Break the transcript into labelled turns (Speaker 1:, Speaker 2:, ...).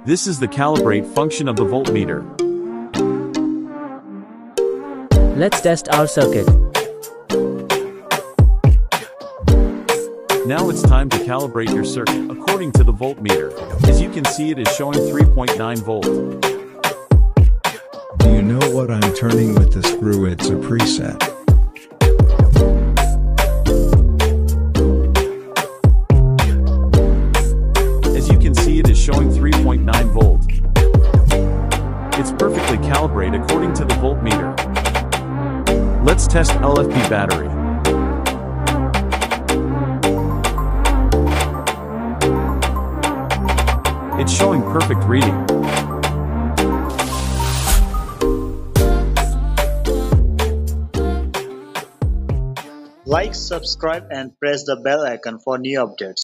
Speaker 1: This is the calibrate function of the voltmeter.
Speaker 2: Let's test our circuit.
Speaker 1: Now it's time to calibrate your circuit according to the voltmeter. As you can see, it is showing 3.9 volt.
Speaker 3: Do you know what I'm turning with the screw? It's a preset.
Speaker 1: As you can see, it is showing 3.9 volt. It's perfectly calibrated according to the voltmeter. Let's test LFP battery. It's showing perfect reading.
Speaker 4: Like, subscribe and press the bell icon for new updates.